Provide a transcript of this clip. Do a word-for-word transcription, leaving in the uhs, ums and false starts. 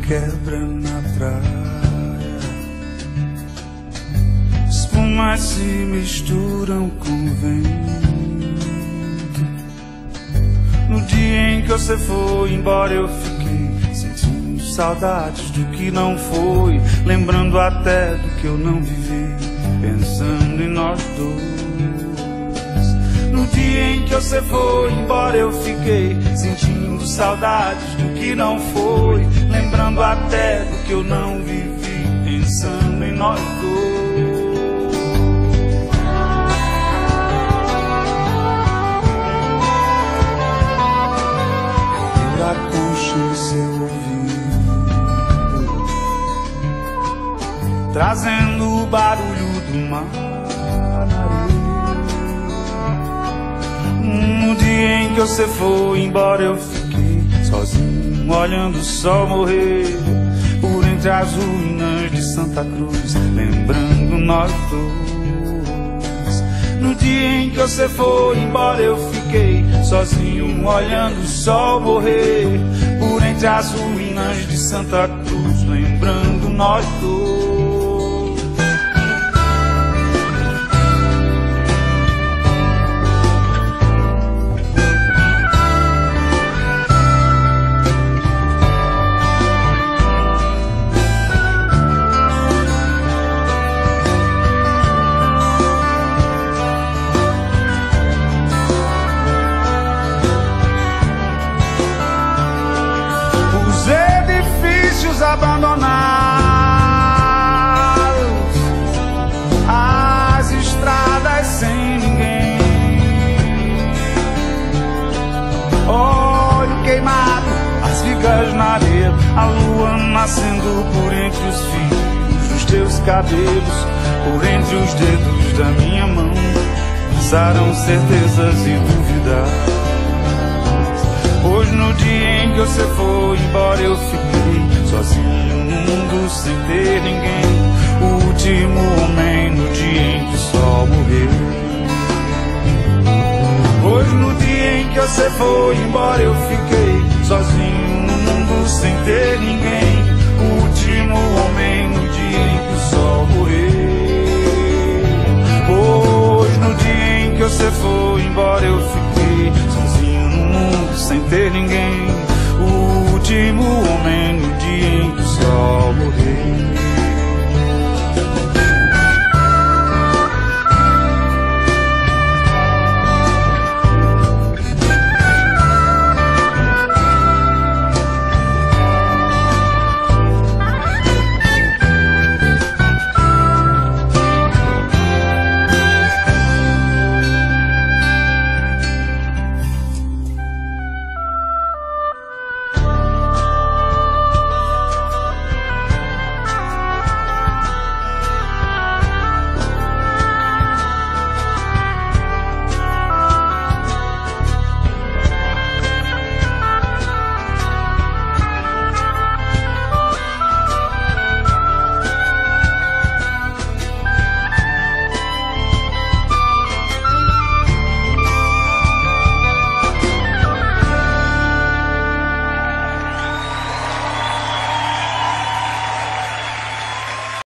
quebra na praia, espumas se misturam com o vento. No dia em que você foi embora eu fiquei sentindo saudades do que não foi, lembrando até do que eu não vivi, pensando em nós dois. No dia em que você foi embora eu fiquei sentindo saudades do que não foi, lembrando até do que eu não vivi, pensando em nós dois. Lembra a concha em seu ouvido, trazendo o barulho do mar na areia. No dia em que você foi embora eu fiquei sozinho, olhando o sol morrer por entre as ruínas de Santa Cruz, lembrando nós dois. No dia em que você foi embora eu fiquei sozinho, olhando o sol morrer por entre as ruínas de Santa Cruz, lembrando nós dois. Abandonados, as estradas sem ninguém, óleo queimado, as vigas na areia, a lua nascendo por entre os fios dos teus cabelos, por entre os dedos da minha mão, passaram certezas e dúvidas. Pois no dia em que você foi embora eu fiquei sozinho no mundo sem ter ninguém, o último homem no dia em que o sol morreu. Pois no dia em que você foi embora eu fiquei sozinho no mundo sem ter ninguém, o último homem no dia em que o sol morreu. Pois no dia em que você foi embora eu fiquei sozinho no mundo sem ter ninguém, o último homem no dia em que o sol morreu.